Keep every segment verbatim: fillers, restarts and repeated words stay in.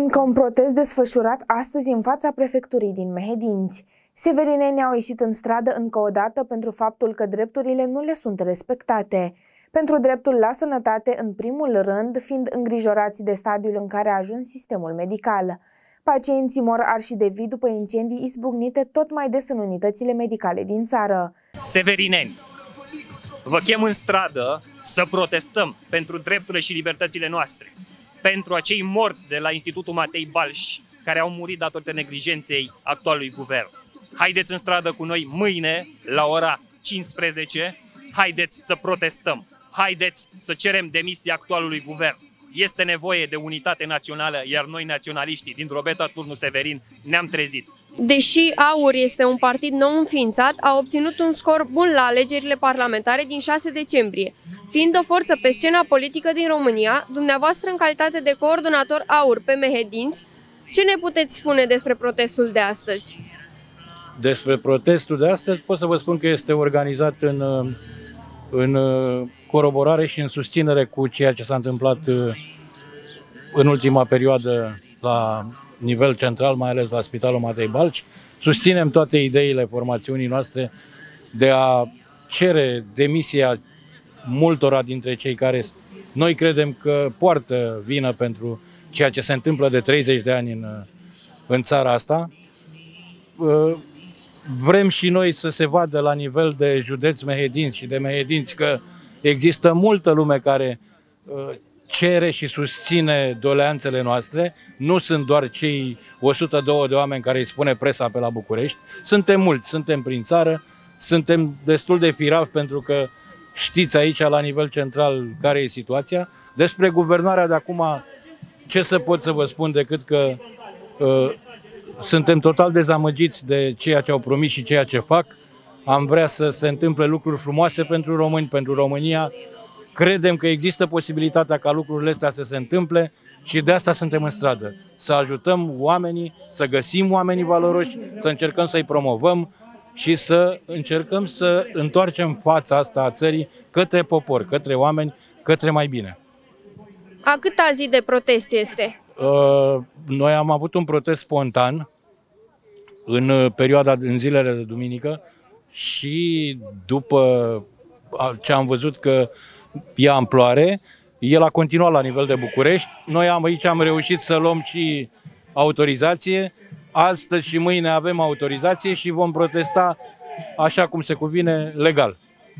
încă un protest desfășurat astăzi în fața prefecturii din Mehedinți. Severinenii au ieșit în stradă încă o dată pentru faptul că drepturile nu le sunt respectate. Pentru dreptul la sănătate, în primul rând, fiind îngrijorați de stadiul în care a ajuns sistemul medical. Pacienții mor arși de vii după incendii izbucnite tot mai des în unitățile medicale din țară. Severineni, vă chem în stradă să protestăm pentru drepturile și libertățile noastre, pentru acei morți de la Institutul Matei Balș, care au murit datorită neglijenței actualului guvern. Haideți în stradă cu noi mâine, la ora cincisprezece, haideți să protestăm, haideți să cerem demisia actualului guvern. Este nevoie de unitate națională, iar noi, naționaliștii din Drobeta Turnu Severin, ne-am trezit. Deși AUR este un partid nou înființat, a obținut un scor bun la alegerile parlamentare din șase decembrie. Fiind o forță pe scena politică din România, dumneavoastră, în calitate de coordonator AUR pe Mehedinți, ce ne puteți spune despre protestul de astăzi? Despre protestul de astăzi pot să vă spun că este organizat în, în coroborare și în susținere cu ceea ce s-a întâmplat în ultima perioadă la nivel central, mai ales la Spitalul Matei Balș. Susținem toate ideile formațiunii noastre de a cere demisia multora dintre cei care noi credem că poartă vină pentru ceea ce se întâmplă de treizeci de ani în, în țara asta. Vrem și noi să se vadă la nivel de județ Mehedinți și de Mehedinți că există multă lume care cere și susține doleanțele noastre. Nu sunt doar cei o sută doi de oameni care îi spune presa pe la București. Suntem mulți, suntem prin țară, suntem destul de firavi pentru că știți aici la nivel central care e situația. Despre guvernarea de acum, ce să pot să vă spun decât că uh, suntem total dezamăgiți de ceea ce au promis și ceea ce fac. Am vrea să se întâmple lucruri frumoase pentru români, pentru România. Credem că există posibilitatea ca lucrurile astea să se întâmple și de asta suntem în stradă. Să ajutăm oamenii, să găsim oamenii valoroși, să încercăm să-i promovăm și să încercăm să întoarcem fața asta a țării către popor, către oameni, către mai bine. A câta zi de protest este? Noi am avut un protest spontan în perioada, în zilele de duminică și după ce am văzut că ia amploare, el a continuat la nivel de București. Noi am, aici am reușit să luăm și autorizație. Astăzi și mâine avem autorizație și vom protesta așa cum se cuvine, legal.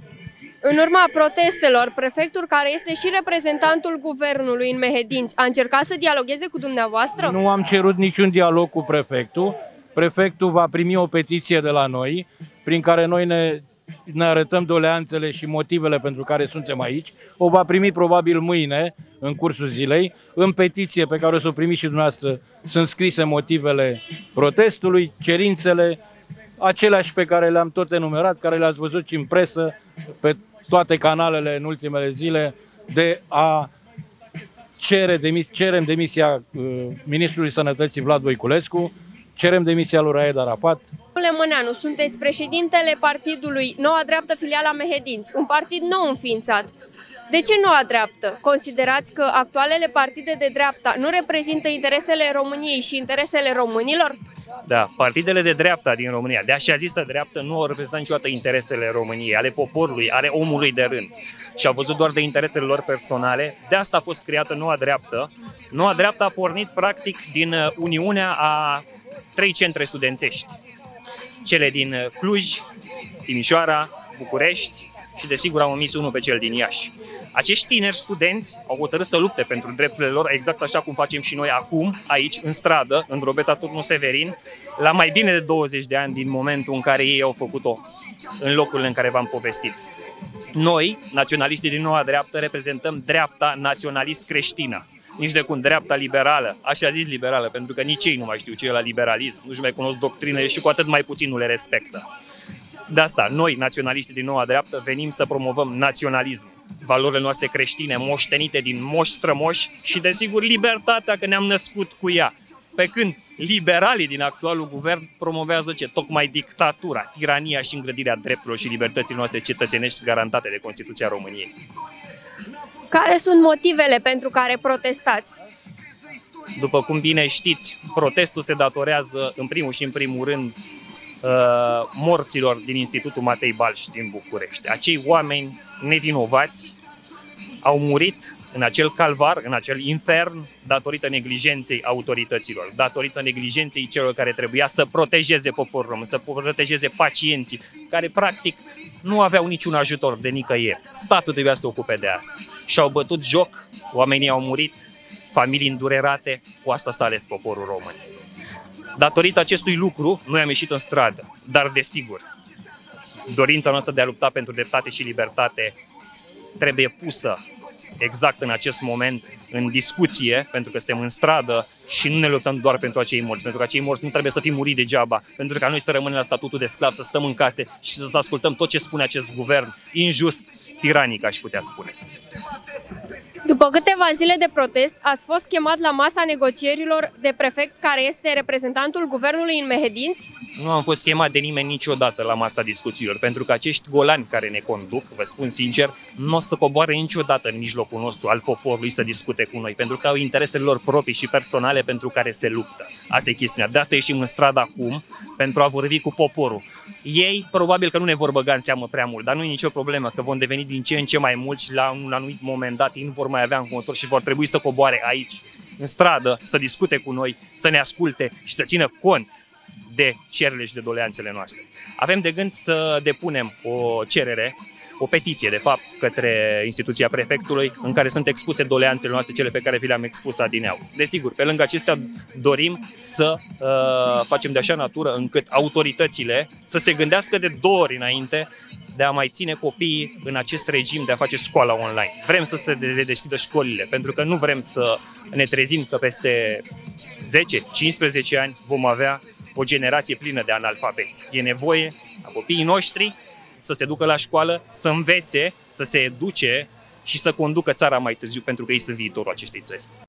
În urma protestelor, prefectul, care este și reprezentantul guvernului în Mehedinți, a încercat să dialogueze cu dumneavoastră? Nu am cerut niciun dialog cu prefectul. Prefectul va primi o petiție de la noi, prin care noi ne, ne arătăm doleanțele și motivele pentru care suntem aici. O va primi probabil mâine, în cursul zilei. În petiție pe care o să o primiți și dumneavoastră sunt scrise motivele protestului, cerințele, aceleași pe care le-am tot enumerat, care le-ați văzut și în presă, pe toate canalele în ultimele zile, de a cere demis, cerem demisia uh, Ministrului Sănătății Vlad Voiculescu, cerem demisia lui Raed Arafat. Domnule Mâneanu, sunteți președintele partidului Noua Dreaptă Filiala Mehedinți, un partid nou înființat. De ce Noua Dreaptă? Considerați că actualele partide de dreapta nu reprezintă interesele României și interesele românilor? Da, partidele de dreapta din România, de așa zisă dreaptă, nu au reprezentat niciodată interesele României, ale poporului, ale omului de rând. Și au văzut doar de interesele lor personale. De asta a fost creată Noua Dreaptă. Noua Dreaptă a pornit practic din uniunea a trei centre studențești. Cele din Cluj, Timișoara, București și desigur am omis unul pe cel din Iași. Acești tineri studenți au hotărât să lupte pentru drepturile lor, exact așa cum facem și noi acum, aici, în stradă, în Drobeta Turnu Severin, la mai bine de douăzeci de ani din momentul în care ei au făcut-o, în locurile în care v-am povestit. Noi, naționaliștii din Noua Dreaptă, reprezentăm dreapta naționalist-creștină. Nici de cum dreapta liberală, așa zis liberală, pentru că nici ei nu mai știu ce e la liberalism, nu-și mai cunosc doctrinele și cu atât mai puțin nu le respectă. De asta, noi, naționaliștii din Noua Dreaptă, venim să promovăm naționalism, valorile noastre creștine, moștenite din moși strămoși și, desigur, libertatea, că ne-am născut cu ea. Pe când liberalii din actualul guvern promovează ce? Tocmai dictatura, tirania și îngrădirea drepturilor și libertăților noastre cetățenești garantate de Constituția României. Care sunt motivele pentru care protestați? După cum bine știți, protestul se datorează în primul și în primul rând morților din Institutul Matei Balș din București. Acei oameni nevinovați au murit în acel calvar, în acel infern, datorită neglijenței autorităților, datorită neglijenței celor care trebuia să protejeze poporul român, să protejeze pacienții, care practic nu aveau niciun ajutor de nicăieri. Statul trebuia să se ocupe de asta. Și-au bătut joc, oamenii au murit, familii îndurerate, cu asta s-a ales poporul român. Datorită acestui lucru, noi am ieșit în stradă, dar desigur, dorința noastră de a lupta pentru dreptate și libertate trebuie pusă exact în acest moment în discuție, pentru că suntem în stradă și nu ne luptăm doar pentru acei morți, pentru că acei morți nu trebuie să fie muri degeaba, pentru ca noi să rămânem la statutul de sclav, să stăm în case și să ascultăm tot ce spune acest guvern injust, tiranic, aș putea spune. După câteva zile de protest, ați fost chemat la masa negocierilor de prefect, care este reprezentantul guvernului în Mehedinți? Nu am fost chemat de nimeni niciodată la masa discuțiilor, pentru că acești golani care ne conduc, vă spun sincer, nu o să coboare niciodată în mijlocul nostru al poporului să discute cu noi, pentru că au interesele lor proprii și personale pentru care se luptă. Asta e chestiunea. De asta ieșim în stradă acum, pentru a vorbi cu poporul. Ei probabil că nu ne vor băga în seamă prea mult, dar nu e nicio problemă, că vom deveni din ce în ce mai mulți și la un anumit moment dat ei nu vor mai avea înconjurători și vor trebui să coboare aici, în stradă, să discute cu noi, să ne asculte și să țină cont de cererile și de doleanțele noastre. Avem de gând să depunem o cerere, o petiție, de fapt, către instituția prefectului, în care sunt expuse doleanțele noastre, cele pe care vi le-am expus adineauri. Desigur, pe lângă acestea dorim să uh, facem de așa natură încât autoritățile să se gândească de două ori înainte de a mai ține copiii în acest regim de a face școala online. Vrem să se redeschidă școlile, pentru că nu vrem să ne trezim că peste zece cincisprezece ani vom avea o generație plină de analfabeți. E nevoie a copiii noștri să se ducă la școală, să învețe, să se educe și să conducă țara mai târziu, pentru că ei sunt viitorul acestei țări.